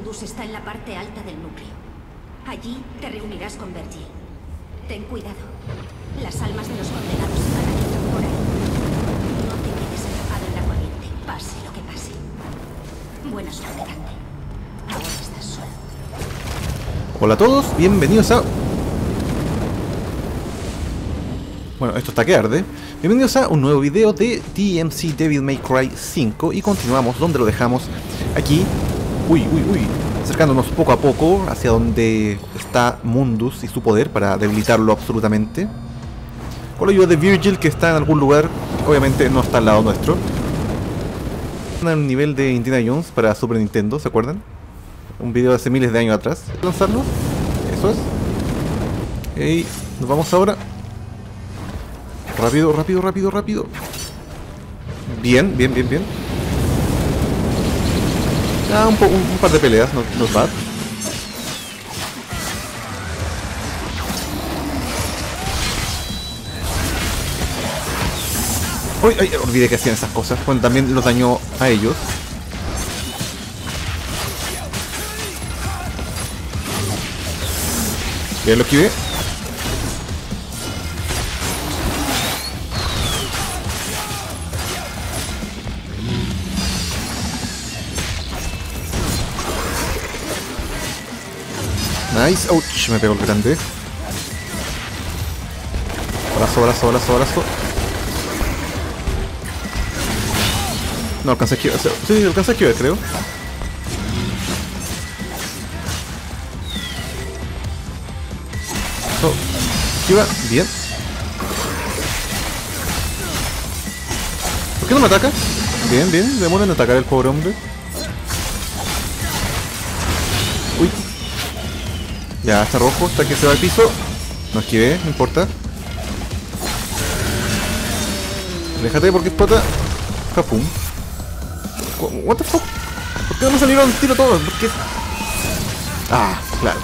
Mundus está en la parte alta del núcleo. Allí te reunirás con Vergil. Ten cuidado. Las almas de los condenados se canalizan por ahí. No te quedes atrapado en la corriente, pase lo que pase. Buena suerte, Dante. Ahora estás solo. Hola a todos, bienvenidos a... Bueno, esto está que arde. Bienvenidos a un nuevo video de DMC Devil May Cry 5. Y continuamos donde lo dejamos. Aquí, acercándonos poco a poco hacia donde está Mundus y su poder para debilitarlo absolutamente. Con la ayuda de Vergil, que está en algún lugar. Obviamente no está al lado nuestro. En el nivel de Indiana Jones para Super Nintendo, ¿se acuerdan? Un video de hace miles de años atrás. Lanzarlo. Eso es. Y nos vamos ahora. Rápido, rápido, rápido, rápido. Bien, bien, bien, bien. Ah, un par de peleas, no bad. Uy, ay, olvidé que hacían esas cosas. Bueno, también los dañó a ellos. Bien, lo esquivé. Nice, ouch, me pegó el grande. Brazo, brazo, brazo, brazo. No alcancé a esquivar, sí, alcancé a esquivar, creo. So, esquiva, bien. ¿Por qué no me ataca? Bien, bien, demora en atacar el pobre hombre. Uy. Ya, está rojo hasta que se va al piso. No esquivé, no importa. Déjate porque explota. Capum. What the fuck? ¿Por qué no me salieron tiro todos? ¿Por qué? Ah, claro.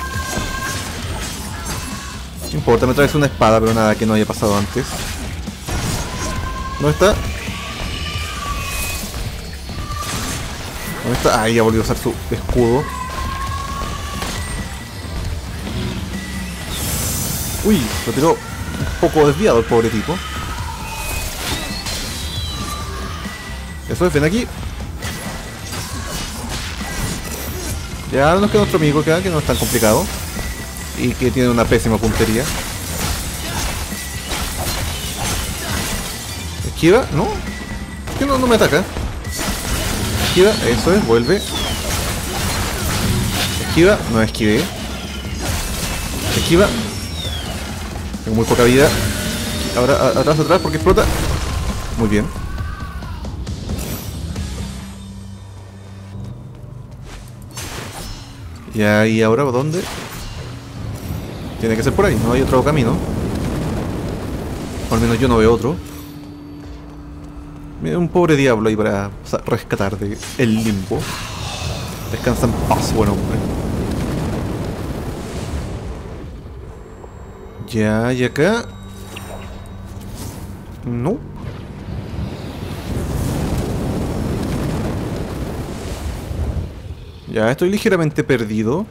No importa, me traes una espada, pero nada que no haya pasado antes. ¿Dónde está? ¿Dónde está? Ah, ya volvió a usar su escudo. Uy, lo tiró un poco desviado el pobre tipo. Eso es, ven aquí. Ya nos queda nuestro amigo acá, que no es tan complicado. Y que tiene una pésima puntería. Esquiva, ¿no? ¿Por qué no me ataca? Esquiva, eso es, vuelve. Esquiva, no esquivé. Esquiva. Tengo muy poca vida. Ahora atrás, atrás, porque explota. Muy bien. Ya, ¿y ahora dónde? Tiene que ser por ahí, no hay otro camino. O al menos yo no veo otro. Mira, un pobre diablo ahí para rescatar de el limbo. Descansa en paz, buen hombre. Ya, y acá. No. Ya, estoy ligeramente perdido.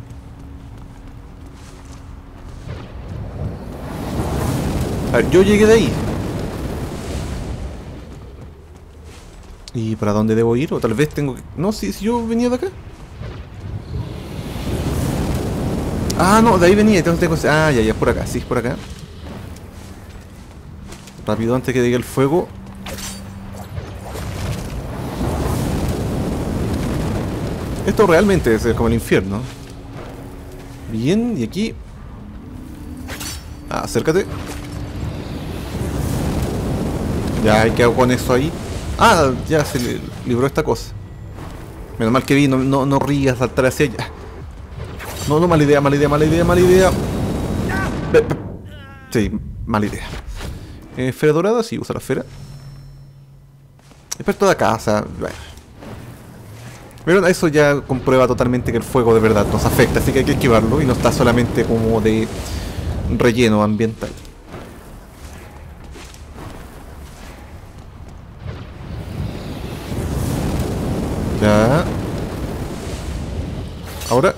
A ver, yo llegué de ahí. ¿Y para dónde debo ir? O tal vez tengo que... No, si yo venía de acá. Ah, no, de ahí venía. Entonces tengo... Ah, ya, por acá. Sí, por acá. Rápido antes que llegue el fuego. Esto realmente es como el infierno. Bien, y aquí... Ah, acércate. Ya, ¿qué hago con eso ahí? Ah, ya se libró esta cosa. Menos mal que vi, no rías, saltar hacia allá. No, mala idea, mala idea, mala idea, mala idea. Sí, mala idea. Esfera dorada, sí, usa la esfera. Experto de casa. Pero eso ya comprueba totalmente que el fuego de verdad nos afecta, así que hay que esquivarlo y no está solamente como de relleno ambiental. Ya. Ahora.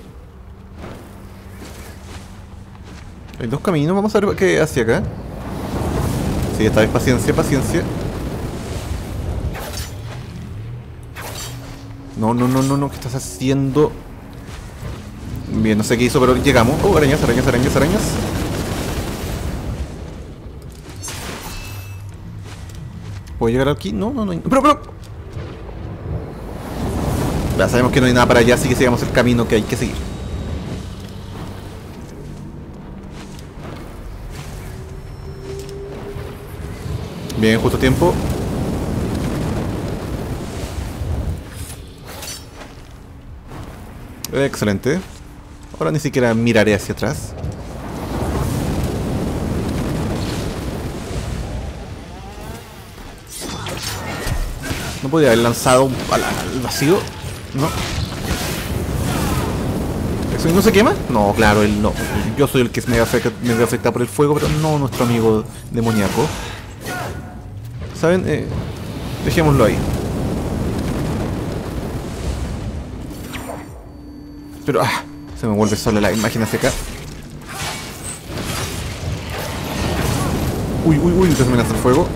Hay dos caminos, vamos a ver qué hacia acá. Sí, esta vez paciencia, paciencia. No, no, no, no, no, ¿qué estás haciendo? Bien, no sé qué hizo, pero llegamos. Oh, arañas, arañas, arañas, arañas. ¿Puedo llegar aquí? No, no, no hay... ¡Pero! Ya sabemos que no hay nada para allá, así que sigamos el camino que hay que seguir. Bien, justo a tiempo. Excelente. Ahora ni siquiera miraré hacia atrás. No podía haber lanzado al vacío. No. ¿Eso no se quema? No, claro, él no. Yo soy el que me afecta por el fuego, pero no nuestro amigo demoníaco. ¿Saben? Dejémoslo ahí. Pero, se me vuelve sola la imagen hacia acá. Uy, uy, uy, entonces me lanza el fuego.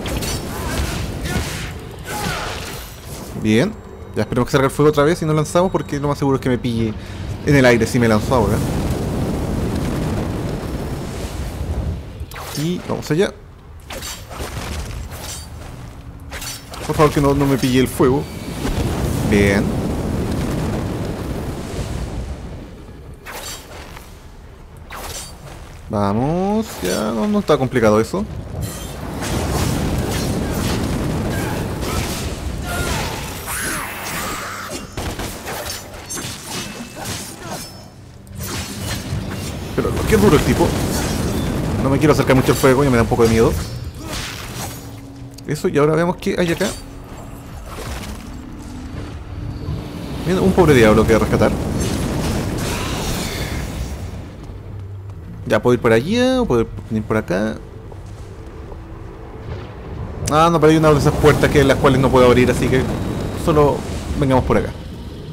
Bien. Ya esperemos que salga el fuego otra vez y nos lanzamos, porque lo más seguro es que me pille en el aire si me lanzo ahora. Y vamos allá. Por favor que no me pille el fuego. Bien. Vamos, ya no está complicado eso. Pero qué duro el tipo. No me quiero acercar mucho al fuego, ya me da un poco de miedo. Eso, y ahora vemos qué hay acá. Mira, un pobre diablo que rescatar. Ya puedo ir por allí o puedo venir por acá. Ah, no, pero hay una de esas puertas que las cuales no puedo abrir, así que solo vengamos por acá.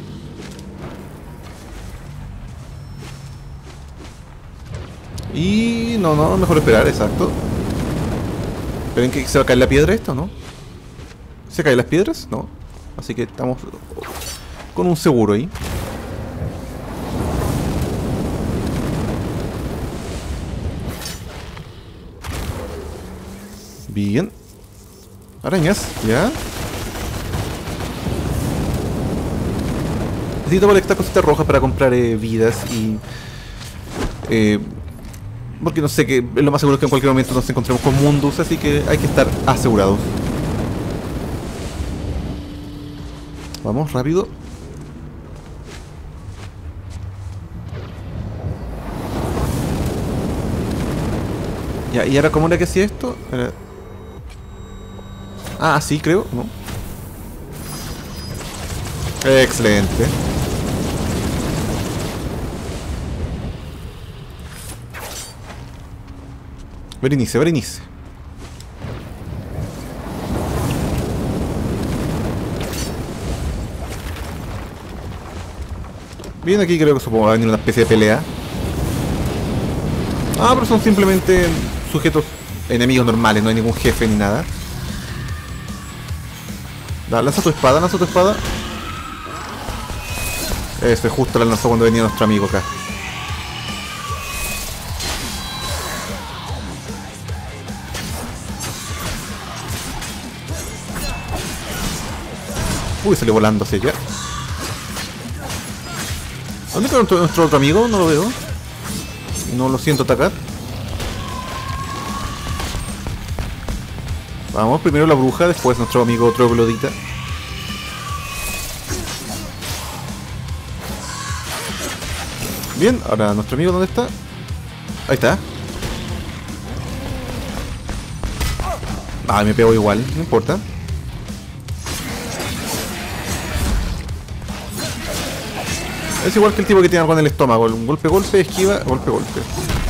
Y no, mejor esperar, exacto. ¿Ven que se va a caer la piedra esto, no? ¿Se caen las piedras? No. Así que estamos con un seguro ahí. Bien. Arañas, ya. Necesito colectar cositas rojas para comprar vidas y... porque no sé, que lo más seguro es que en cualquier momento nos encontremos con Mundus, así que hay que estar asegurados. Vamos, rápido. Ya, ¿y ahora cómo era que hacía esto? Ah, sí, creo, ¿no? Excelente. Berenice, Berenice. Bien, aquí creo que supongo va a venir una especie de pelea. Ah, pero son simplemente sujetos enemigos normales, no hay ningún jefe ni nada. Da, lanza tu espada, lanza tu espada. Eso, justo la lanzó cuando venía nuestro amigo acá. Uy, salió volando hacia allá. ¿Dónde quedó nuestro otro amigo? No lo veo. No lo siento atacar. Vamos, primero la bruja, después nuestro amigo troglodita. Bien, ahora nuestro amigo, ¿dónde está? Ahí está. Ah, me pegó igual, no importa. Es igual que el tipo que tiene algo en el estómago. Un golpe, golpe, esquiva, golpe, golpe.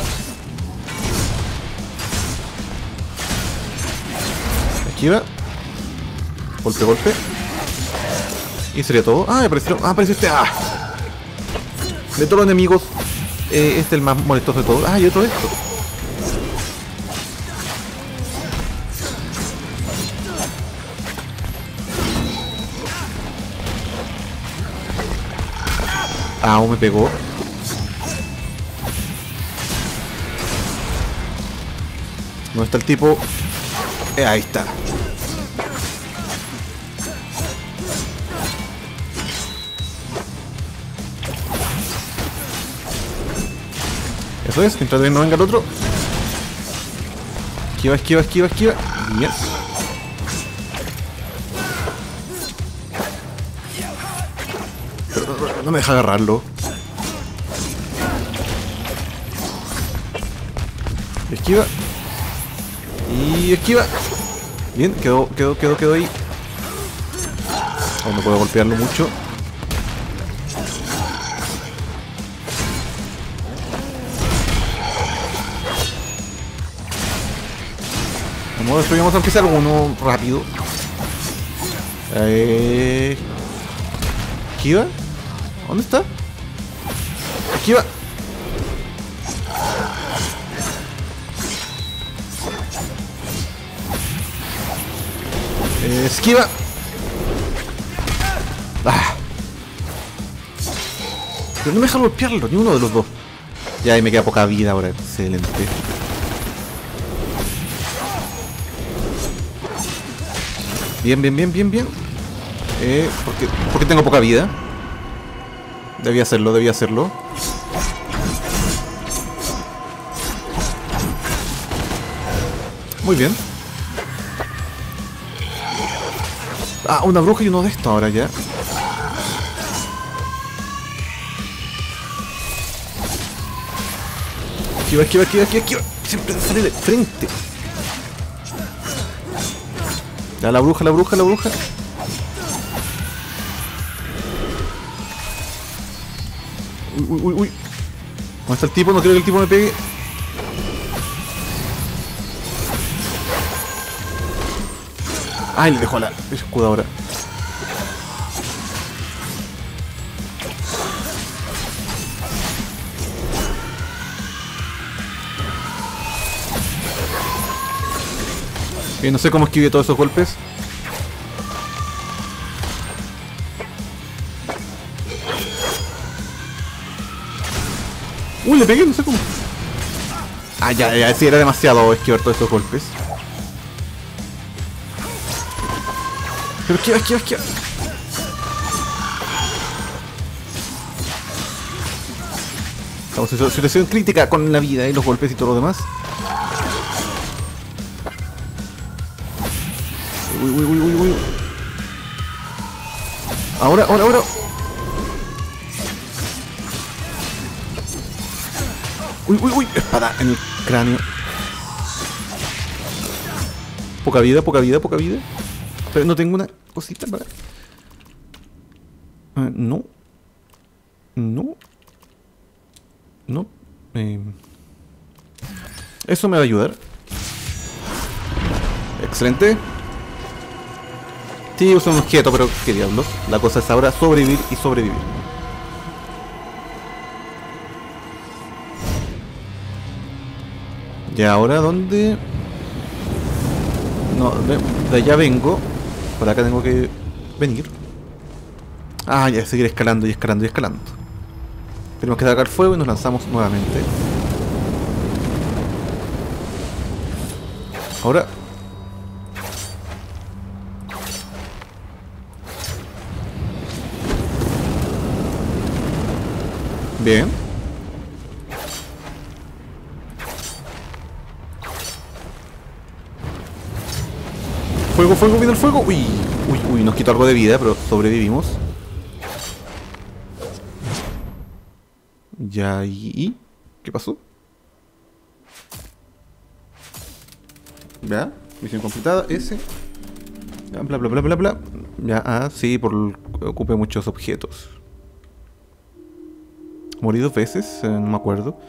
Esquiva. Golpe, golpe. Y sería todo. Ah, me apareció. Ah, apareció este. Ah. De todos los enemigos, este es el más molestoso de todos. Ah, y otro de estos. Ah, me pegó. ¿Dónde está el tipo? Ahí está. Eso es, mientras no venga el otro. Esquiva, esquiva, esquiva, esquiva. Bien. Pero no me deja agarrarlo. Esquiva. Y esquiva. Bien, quedó ahí. Oh, no puedo golpearlo mucho. Vamos, destruyamos aunque sea alguno rápido. Esquiva. ¿Dónde está? Esquiva. Esquiva. Ah. Pero no me deja golpearlo, ni uno de los dos. Ya, ahí me queda poca vida ahora. Excelente. Bien, bien, bien, bien, bien. ¿Por qué tengo poca vida? Debía hacerlo, debía hacerlo. Muy bien. Ah, una bruja y uno de estos ahora ya. Esquiva, esquiva, esquiva, esquiva, esquiva. Siempre sale de frente. Ya, la bruja, la bruja, la bruja. Uy, uy, uy, uy. ¿Dónde está el tipo? No creo que el tipo me pegue. Ay, le dejó la escudo ahora. Bien, no sé cómo esquivé todos esos golpes. Uy, le pegué, no sé cómo. Ah, ya, sí, era demasiado esquivar todos esos golpes. Pero esquiva, esquiva, esquiva. Estamos en situación crítica con la vida y los golpes y todo lo demás. Uy, uy, uy, uy, uy. Ahora, ahora, ahora. Uy, uy, uy. Espada en el cráneo. Poca vida, poca vida, poca vida. Pero no tengo una cosita para... no. No. No. Eso me va a ayudar. Excelente. Sí, uso un objeto, pero qué diablos. La cosa es ahora sobrevivir y sobrevivir. Y ahora, ¿dónde? No, de allá vengo. Por acá tengo que venir. Ah, ya, seguir escalando y escalando y escalando. Tenemos que sacar fuego y nos lanzamos nuevamente. Ahora. Bien. Fuego, fuego, viene el fuego. Uy, uy, uy, nos quitó algo de vida, pero sobrevivimos. Ya, ¿y qué pasó? Ya, misión completada, ese. Ya, bla, bla, bla, bla, bla. Ya, ah, sí, ocupé muchos objetos. Morí 2 veces, no me acuerdo.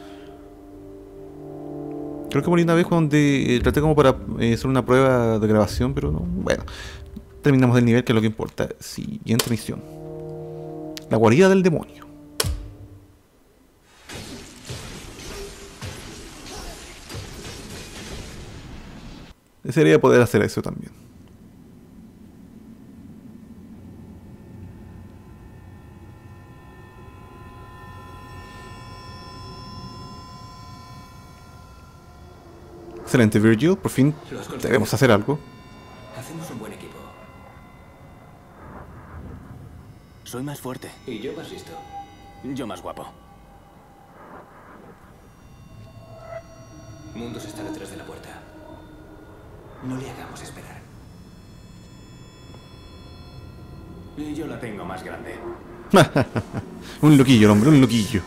Creo que morí una vez donde traté como para hacer una prueba de grabación, pero no. Bueno, terminamos el nivel, que es lo que importa. Siguiente misión. La guarida del demonio. Desearía poder hacer eso también. Excelente, Virgil. Por fin debemos hacer algo. Hacemos un buen equipo. Soy más fuerte. Y yo más listo. Yo más guapo. Mundus está detrás de la puerta. No le hagamos esperar. Y yo la tengo más grande. Un loquillo, hombre, un loquillo.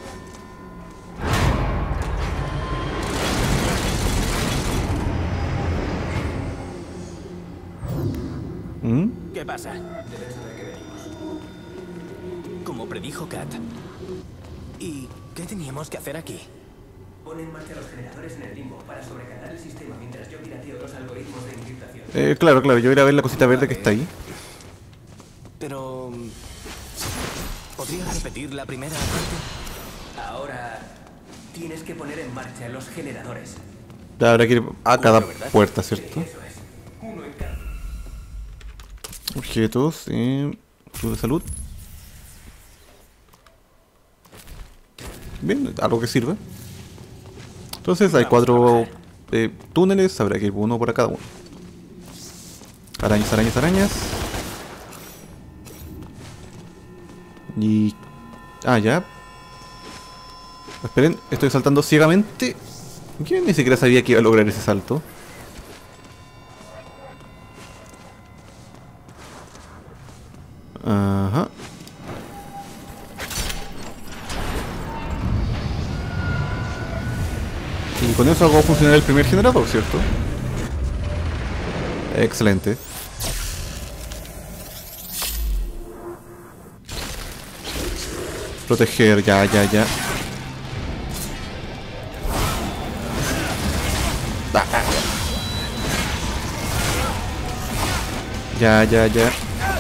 ¿Qué pasa? Deben saber que venimos. Como predijo Kat. ¿Y qué teníamos que hacer aquí? Pon en marcha los generadores en el limbo para sobrecargar el sistema mientras yo pirateo los algoritmos de encriptación. Claro, yo voy a ir a ver la cosita verde que está ahí. Pero... ¿podrías repetir la primera parte? Ahora... tienes que poner en marcha los generadores. Habrá que ir a cada puerta, ¿cierto? Eso es. Uno en cada... Objetos, club de salud. Bien, algo que sirva. Entonces hay 4 túneles, habrá que ir uno por cada uno. Arañas, arañas, arañas. Y... ya. Esperen, estoy saltando ciegamente. Yo ni siquiera sabía que iba a lograr ese salto. Ajá. Y con eso hago funcionar el primer generador, ¿cierto? Excelente. Proteger, ya. Ya.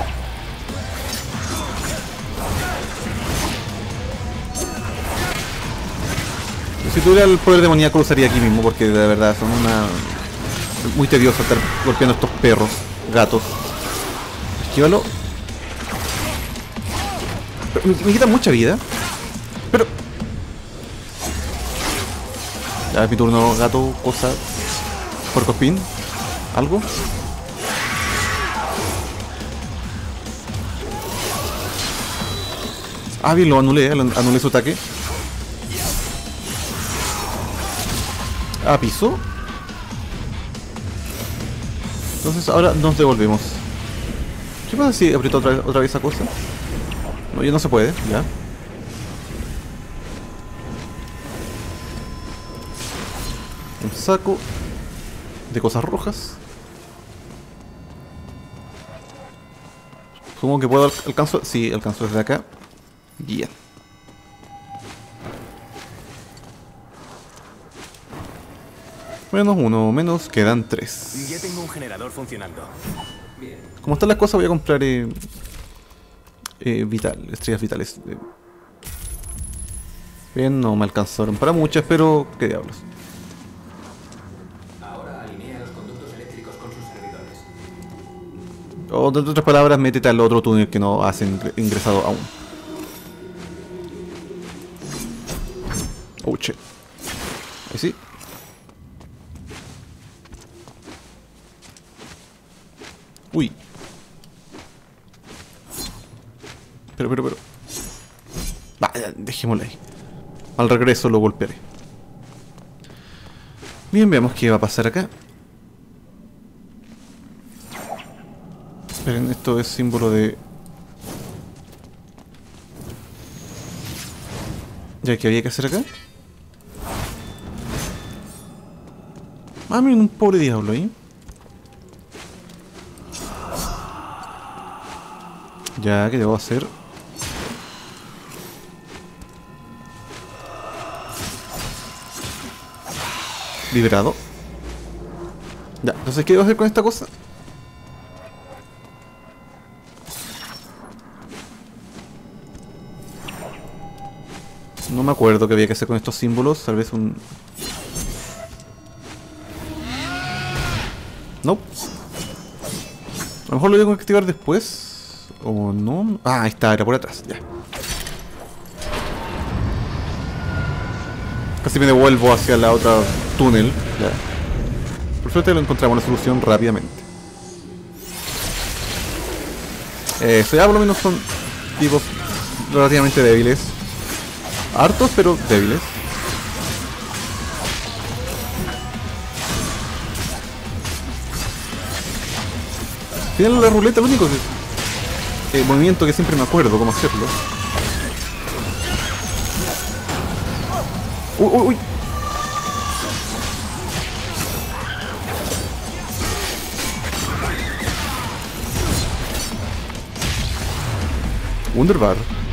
Si tuviera el poder demoníaco lo usaría aquí mismo porque de verdad son muy tedioso estar golpeando a estos perros, gatos. Esquívalo. Me quitan mucha vida. Pero... ya es mi turno, gato, cosa. Porcospin. ¿Algo? Bien, lo anulé su ataque. Piso. Entonces ahora nos devolvemos. ¿Qué pasa si aprieto otra vez esa cosa? No, ya no se puede, ya. Un saco de cosas rojas. Supongo que puedo alcanzo. Sí, alcanzo desde acá. Bien. Menos uno, menos, quedan 3. Ya tengo un generador funcionando. Bien. Como están las cosas, voy a comprar estrellas vitales. Bien, no me alcanzaron para muchas, pero qué diablos. Ahora alinea los conductos eléctricos con sus servidores. O de otras palabras, métete al otro túnel que no has ingresado aún. Oh, che. Ahí sí. Uy. Pero. Vaya, dejémoslo ahí. Al regreso lo golpearé. Bien, veamos qué va a pasar acá. Esperen, esto es símbolo de... ¿Ya qué había que hacer acá? Miren, un pobre diablo ahí. Ya, ¿qué debo hacer? Liberado. Ya, entonces, ¿qué debo hacer con esta cosa? No me acuerdo qué había que hacer con estos símbolos. Tal vez un... No. A lo mejor lo tengo que activar después. ¿O no? Ah, ahí está, era por atrás. Ya. Casi me devuelvo hacia la otra túnel. Ya. Por suerte lo encontramos la solución rápidamente. Eso ya por lo menos son tipos relativamente débiles. Hartos, pero débiles. Tienen la ruleta, lo único que... movimiento que siempre me acuerdo cómo hacerlo. Uy, uy, uy. Wunderbar.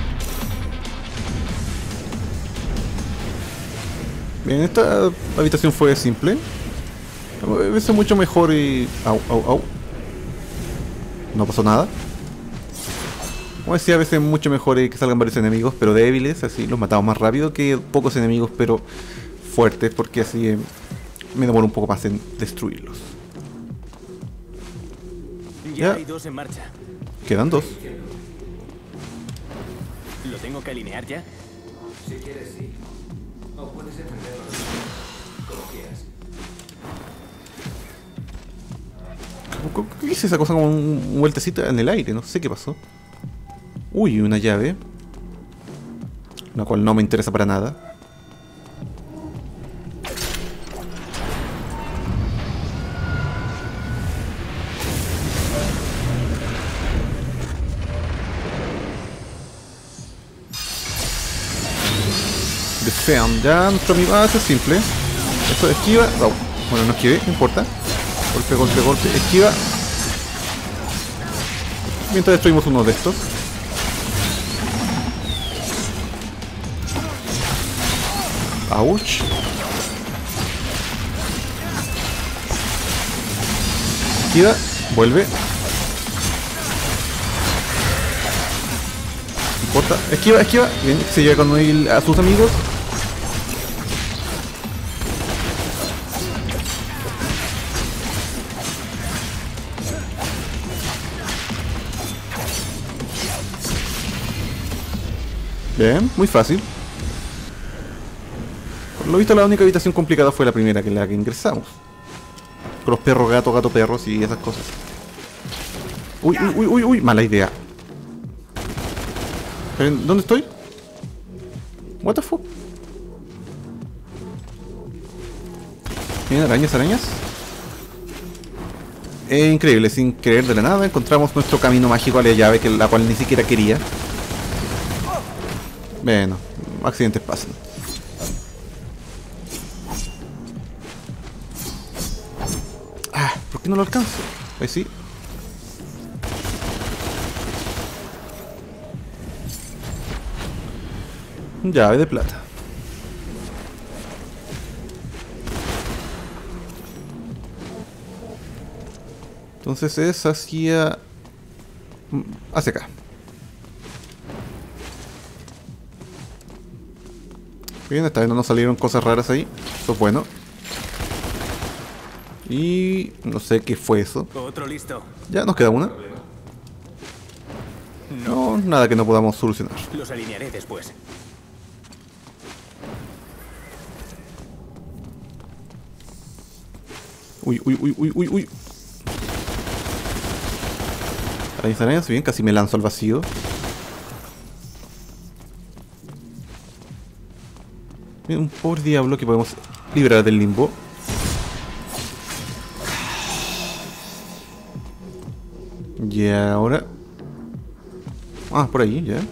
Bien, esta habitación fue simple. A veces mucho mejor y... Au, au, au. No pasó nada. Como decía, a veces mucho mejor que salgan varios enemigos, pero débiles, así los matamos más rápido que pocos enemigos, pero fuertes, porque así me demoro un poco más en destruirlos. Ya hay 2 en marcha. Quedan 2. ¿Lo tengo que alinear ya? Si quieres, sí. O puedes encenderlo como quieras. ¿Qué hice esa cosa como una vueltecita en el aire? No sé qué pasó. Uy, una llave. La cual no me interesa para nada. Defend. Ya nuestro amigo... Ah, esto es simple. Esto esquiva. Oh, bueno, no esquivé, no importa. Golpe, golpe, golpe. Esquiva. Mientras destruimos uno de estos. Ouch. Esquiva. Vuelve. No importa. Esquiva, esquiva. Bien, se llega con él a sus amigos. Bien, muy fácil. Por lo visto la única habitación complicada fue la primera, que es la que ingresamos. Con los perros, gato, gato, perros y esas cosas. Uy, uy, uy, uy, uy, mala idea. Esperen, ¿dónde estoy? What the fuck? Bien, arañas, arañas. Increíble, sin creer de la nada encontramos nuestro camino mágico a la llave, que la cual ni siquiera quería. Bueno, accidentes pasan. Ah, ¿por qué no lo alcanzo? Ahí sí. Llave de plata. Entonces es hacia acá. Bien, esta vez no nos salieron cosas raras ahí. Eso es bueno. Y no sé qué fue eso. Otro listo. Ya, nos queda una. No, nada que no podamos solucionar. Los alinearé después. Uy, uy, uy, uy, uy, uy. Arañas, arañas, bien, casi me lanzo al vacío. Bien, un pobre diablo que podemos liberar del limbo. Y ahora... Ah, por ahí, ya.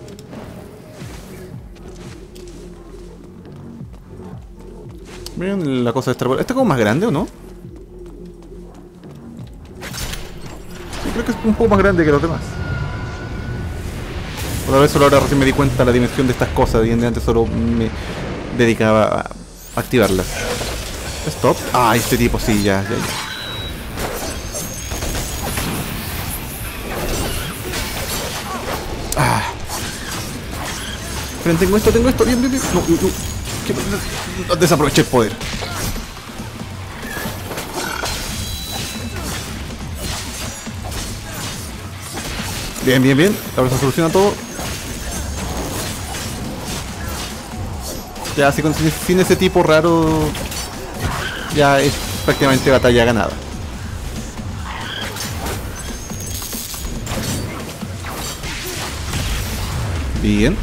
Bien, la cosa de estar por... ¿Está como más grande o no? Sí, creo que es un poco más grande que los demás. Por vez solo ahora recién me di cuenta de la dimensión de estas cosas y antes solo me dedicaba a activarlas. Stop. Ah, este tipo sí, ya, ya, ya. Ah. Pero tengo esto, bien, bien, bien. No, desaproveché el poder. Bien, bien, bien. Ahora se soluciona todo. Ya, sin ese tipo raro, ya es prácticamente batalla ganada. Bien.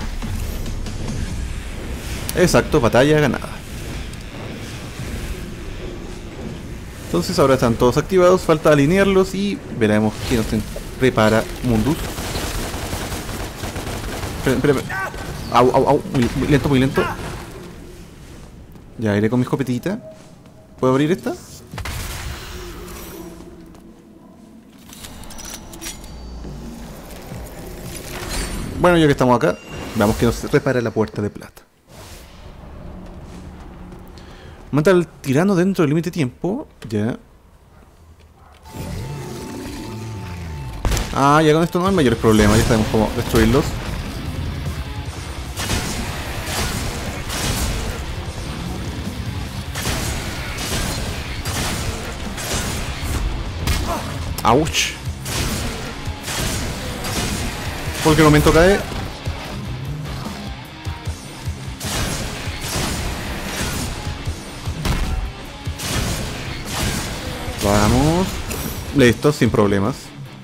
Exacto, batalla ganada. Entonces ahora están todos activados, falta alinearlos y veremos quién nos prepara Mundus. Espera. Au, au, au, muy lento, muy lento. Ya iré con mi escopetita. ¿Puedo abrir esta? Bueno, ya que estamos acá, veamos que nos repara la puerta de plata. Mata al tirano dentro del límite de tiempo. Ya. Ah, ya con esto no hay mayores problemas. Ya sabemos cómo destruirlos. Ouch. En cualquier momento cae. Vamos. Listo, sin problemas.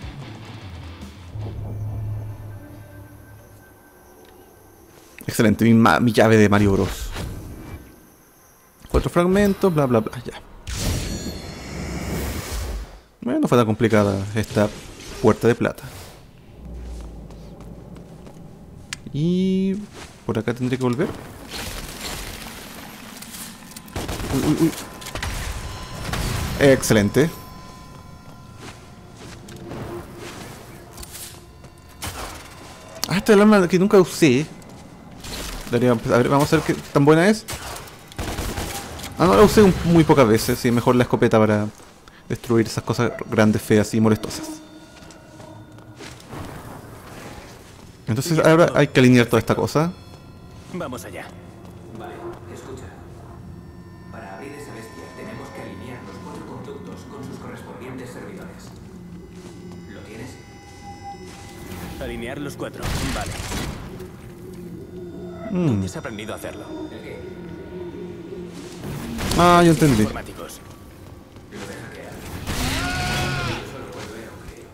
Excelente, mi llave de Mario Bros. 4 fragmentos, bla bla bla, ya. Bueno, no fue tan complicada esta puerta de plata. Y por acá tendré que volver. Uy, uy, uy. Excelente. Ah, esta es el arma que nunca usé. A ver, vamos a ver qué tan buena es. Ah, no, la usé muy pocas veces. Sí, mejor la escopeta para destruir esas cosas grandes, feas y molestosas. Entonces ahora hay que alinear toda esta cosa. Vamos allá. Vale, escucha. Para abrir esa bestia tenemos que alinear los 4 conductos con sus correspondientes servidores. ¿Lo tienes? Alinear los 4. Vale. ¿Dónde has aprendido a hacerlo? ¿El qué? Ah, ya entendí. Informáticos. Lo de hackear. Yo solo puedo ver un creo.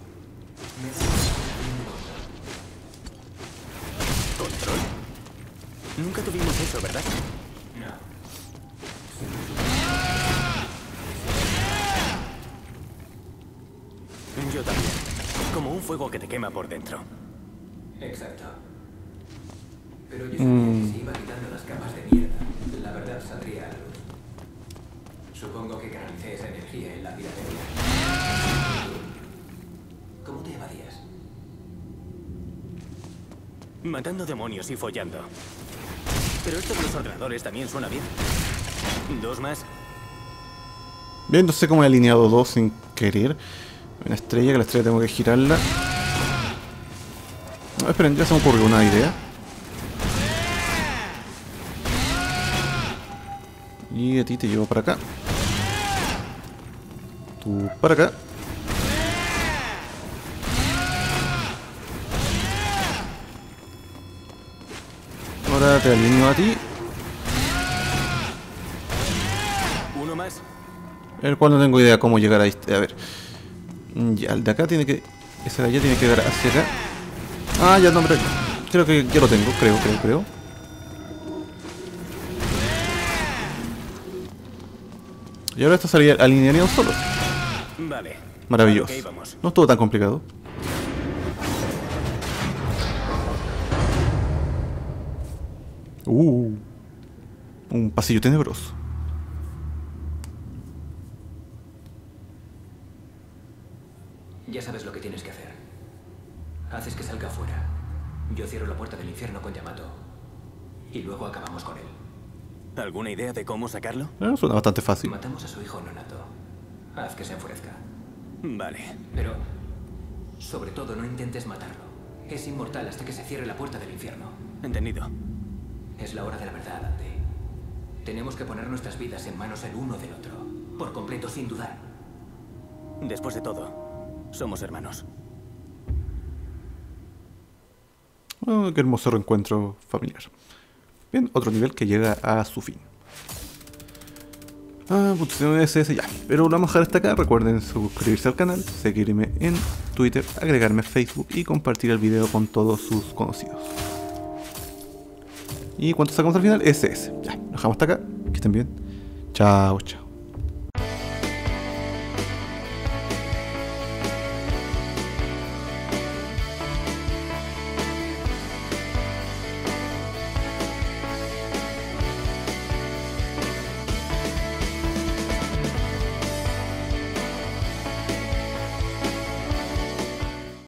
¿Control? Nunca tuvimos eso, ¿verdad? No. Yo también. Como un fuego que te quema por dentro. Exacto. Pero yo sabía que si iba quitando las capas de mierda, la verdad saldría a la luz. Supongo que canalicé esa energía en la piratería. ¿Cómo te evadías? Matando demonios y follando. Pero esto de los ordenadores también suena bien. 2 más. Bien, no sé cómo he alineado 2 sin querer. Una estrella, que la estrella tengo que girarla. No, esperen, ya se me ocurrió una idea. Y a ti te llevo para acá. Tú para acá. Ahora te alineo a ti. Uno más. El cual no tengo idea cómo llegar a este. A ver. Ya, el de acá tiene que... Ese de allá tiene que llegar hacia acá. Ah, ya no, pero... Creo que ya lo tengo, creo. Y ahora esto alinearían solos. Vale. Maravilloso. Ok, vamos. No estuvo tan complicado. Un pasillo tenebroso. Ya sabes lo que tienes que hacer. Haces que salga afuera. Yo cierro la puerta del infierno con Yamato. Y luego acabamos con él. ¿Alguna idea de cómo sacarlo? Suena bastante fácil. Matamos a su hijo nonato. Haz que se enfurezca. Vale. Pero, sobre todo, no intentes matarlo. Es inmortal hasta que se cierre la puerta del infierno. Entendido. Es la hora de la verdad, Dante. Tenemos que poner nuestras vidas en manos el uno del otro. Por completo, sin dudar. Después de todo, somos hermanos. Oh, qué hermoso reencuentro familiar. Bien, otro nivel que llega a su fin. Puntuación SS ya. Pero lo vamos a dejar hasta acá. Recuerden suscribirse al canal, seguirme en Twitter, agregarme a Facebook y compartir el video con todos sus conocidos. ¿Y cuánto sacamos al final? SS. Ya, lo dejamos hasta acá. Que estén bien. Chao, chao.